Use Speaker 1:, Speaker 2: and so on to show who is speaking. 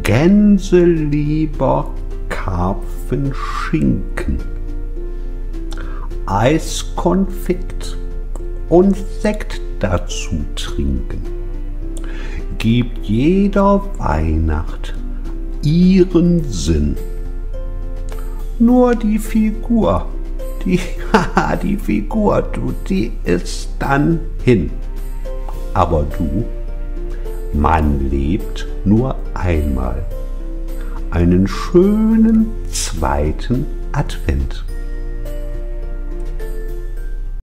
Speaker 1: Gänse lieber, Karpfen, Schinken, Eiskonfekt und Sekt dazu trinken. Gibt jeder Weihnacht ihren Sinn. Nur die Figur, die Figur, die ist dann hin. Aber du, man lebt nur einmal. Einen schönen zweiten Advent.